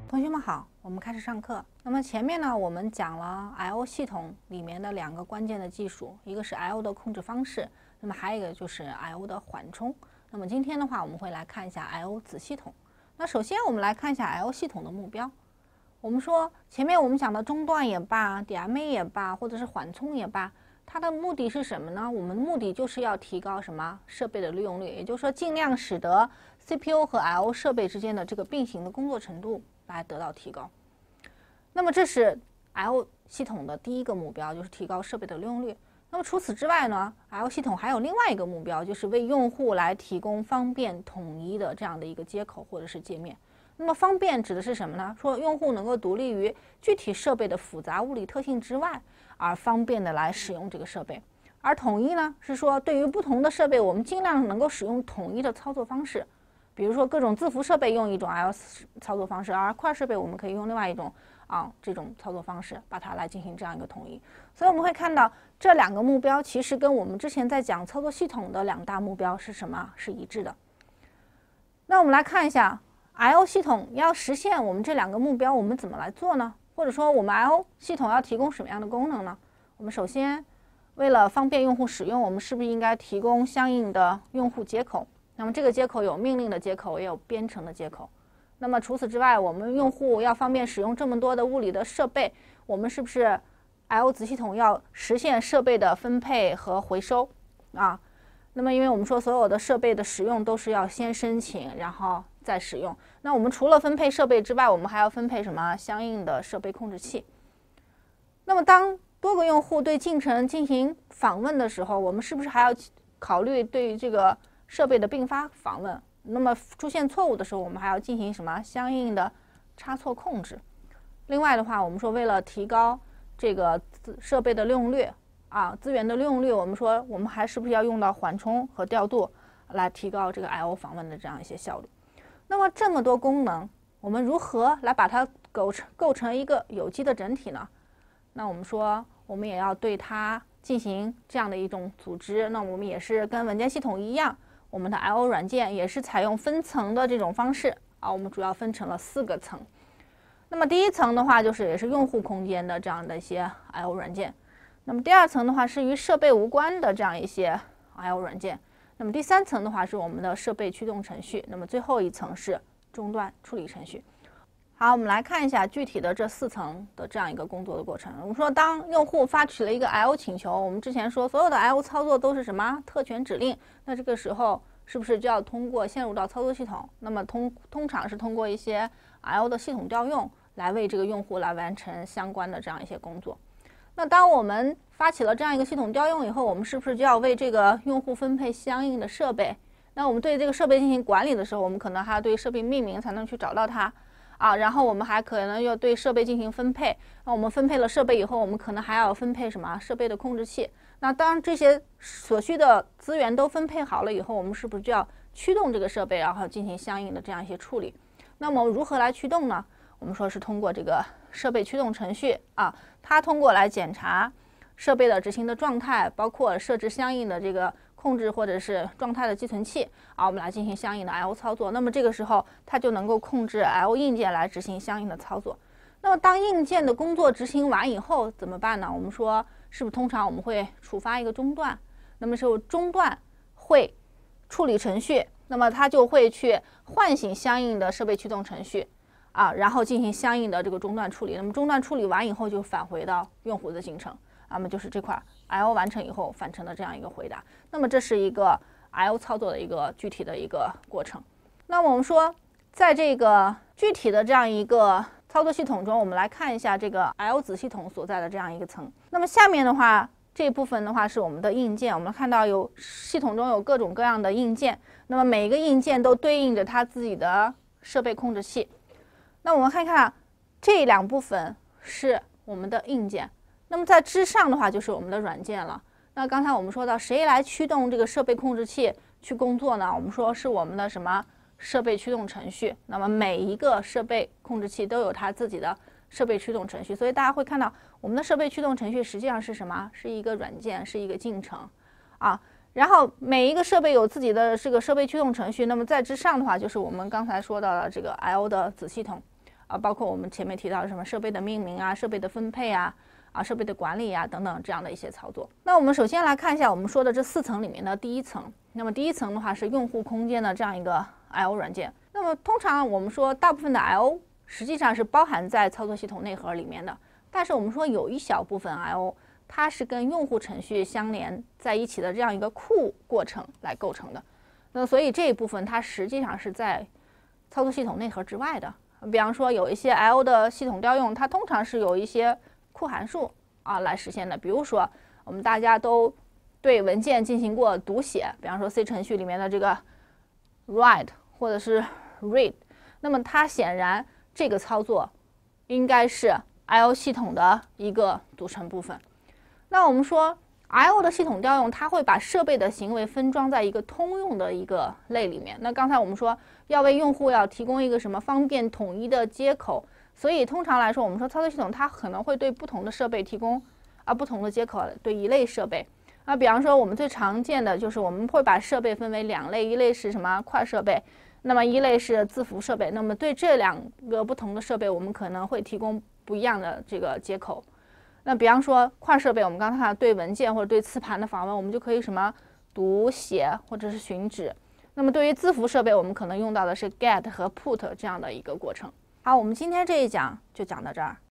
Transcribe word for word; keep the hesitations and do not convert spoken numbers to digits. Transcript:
同学们好，我们开始上课。那么前面呢，我们讲了 I O 系统里面的两个关键的技术，一个是 I O 的控制方式，那么还有一个就是 I O 的缓冲。那么今天的话，我们会来看一下 I O 子系统。那首先我们来看一下 I O 系统的目标。我们说前面我们讲的中断也罢 ，D M A 也罢，或者是缓冲也罢，它的目的是什么呢？我们的目的就是要提高什么设备的利用率，也就是说尽量使得 C P U 和 I O 设备之间的这个并行的工作程度来得到提高。那么这是 I O 系统的第一个目标，就是提高设备的利用率。那么除此之外呢 ，I O 系统还有另外一个目标，就是为用户来提供方便统一的这样的一个接口或者是界面。那么方便指的是什么呢？说用户能够独立于具体设备的复杂物理特性之外，而方便的来使用这个设备。而统一呢，是说对于不同的设备，我们尽量能够使用统一的操作方式。比如说各种字符设备用一种 I O 操作方式，而块设备我们可以用另外一种啊这种操作方式，把它来进行这样一个统一。所以我们会看到这两个目标其实跟我们之前在讲操作系统的两大目标是什么？是一致的。那我们来看一下 I O 系统要实现我们这两个目标，我们怎么来做呢？或者说我们 I O 系统要提供什么样的功能呢？我们首先为了方便用户使用，我们是不是应该提供相应的用户接口？那么这个接口有命令的接口，也有编程的接口。那么除此之外，我们用户要方便使用这么多的物理的设备，我们是不是 I O 子系统要实现设备的分配和回收啊？那么因为我们说所有的设备的使用都是要先申请，然后再使用。那我们除了分配设备之外，我们还要分配什么？相应的设备控制器。那么当多个用户对进程进行访问的时候，我们是不是还要考虑对于这个设备的并发访问？那么出现错误的时候，我们还要进行什么相应的差错控制？另外的话，我们说为了提高这个设备的利用率啊，资源的利用率，我们说我们还是不是要用到缓冲和调度来提高这个 I O 访问的这样一些效率？那么这么多功能，我们如何来把它构成构成一个有机的整体呢？那我们说，我们也要对它进行这样的一种组织。那我们也是跟文件系统一样，我们的 I O 软件也是采用分层的这种方式啊。我们主要分成了四个层。那么第一层的话，就是也是用户空间的这样的一些 I O 软件。那么第二层的话，是与设备无关的这样一些 I O 软件。那么第三层的话，是我们的设备驱动程序。那么最后一层是终端处理程序。好，我们来看一下具体的这四层的这样一个工作的过程。我们说，当用户发起了一个 I O 请求，我们之前说所有的 I O 操作都是什么？特权指令。那这个时候是不是就要通过嵌入到操作系统？那么通通常是通过一些 I O 的系统调用来为这个用户来完成相关的这样一些工作。那当我们发起了这样一个系统调用以后，我们是不是就要为这个用户分配相应的设备？那我们对这个设备进行管理的时候，我们可能还要对设备命名才能去找到它。啊，然后我们还可能要对设备进行分配。那我们分配了设备以后，我们可能还要分配什么？设备的控制器。那当这些所需的资源都分配好了以后，我们是不是就要驱动这个设备，然后进行相应的这样一些处理？那么如何来驱动呢？我们说是通过这个设备驱动程序啊，它通过来检查设备的执行的状态，包括设置相应的这个控制或者是状态的寄存器啊，我们来进行相应的 I O 操作。那么这个时候它就能够控制 I O 硬件来执行相应的操作。那么当硬件的工作执行完以后怎么办呢？我们说是不是通常我们会触发一个中断？那么时候中断会处理程序，那么它就会去唤醒相应的设备驱动程序啊，然后进行相应的这个中断处理。那么中断处理完以后就返回到用户的进程。那么就是这块 I O 完成以后返程的这样一个回答。那么这是一个 I O 操作的一个具体的一个过程。那么我们说，在这个具体的这样一个操作系统中，我们来看一下这个 I O 子系统所在的这样一个层。那么下面的话，这一部分的话是我们的硬件。我们看到有系统中有各种各样的硬件，那么每一个硬件都对应着它自己的设备控制器。那我们看看这两部分是我们的硬件。那么在之上的话就是我们的软件了。那刚才我们说到谁来驱动这个设备控制器去工作呢？我们说是我们的什么设备驱动程序。那么每一个设备控制器都有它自己的设备驱动程序，所以大家会看到我们的设备驱动程序实际上是什么？是一个软件，是一个进程啊。然后每一个设备有自己的这个设备驱动程序。那么在之上的话就是我们刚才说到的这个 I O 的子系统。 啊，包括我们前面提到的什么设备的命名啊、设备的分配啊、啊设备的管理啊等等这样的一些操作。那我们首先来看一下我们说的这四层里面的第一层。那么第一层的话是用户空间的这样一个 I O 软件。那么通常我们说大部分的 I O 实际上是包含在操作系统内核里面的，但是我们说有一小部分 I O 它是跟用户程序相连在一起的这样一个库过程来构成的。那所以这一部分它实际上是在操作系统内核之外的。比方说有一些 I O 的系统调用，它通常是有一些库函数啊来实现的。比如说我们大家都对文件进行过读写，比方说 C 程序里面的这个 write 或者是 read， 那么它显然这个操作应该是 I O 系统的一个组成部分。那我们说 I O 的系统调用，它会把设备的行为分装在一个通用的一个类里面。那刚才我们说要为用户要提供一个什么方便统一的接口，所以通常来说，我们说操作系统它可能会对不同的设备提供啊不同的接口，对一类设备。啊，比方说我们最常见的就是我们会把设备分为两类，一类是什么快设备，那么一类是字符设备。那么对这两个不同的设备，我们可能会提供不一样的这个接口。那比方说快设备，我们刚才看对文件或者对磁盘的访问，我们就可以什么读写或者是寻址。那么对于字符设备，我们可能用到的是 get 和 put 这样的一个过程。好，我们今天这一讲就讲到这儿。